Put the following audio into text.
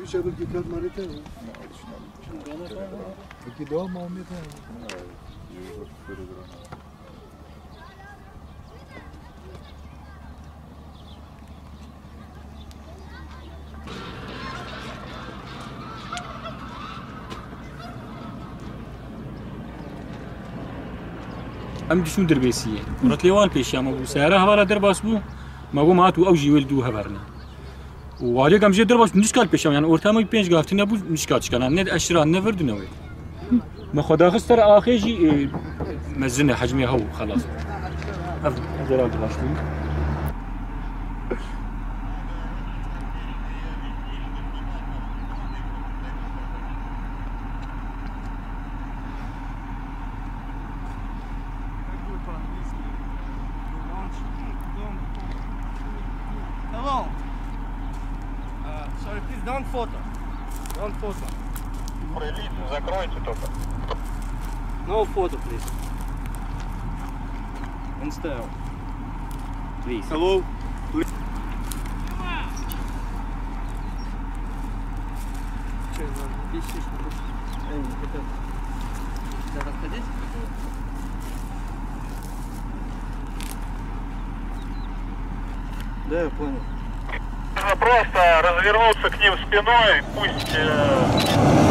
ام دشون دربيسيه مرت ليوان بيش يا مبو سياره هوارا درباس بو ماغو ماتو او جيول دو هبرنا ووالي كم جي درباس نشكال بيش يعني اورتامي 5 غافتنا بو نشكات كان نه اشرا نه وردنوي ما خدا خستر اخي جي مزنه حجمي هو خلاص افضل بلاشتي Hello. Sorry, please don't photo. Don't photo. Закройте только. No photo, please. And still. Please. Hello. Да, я понял. Нужно просто развернуться к ним спиной, пусть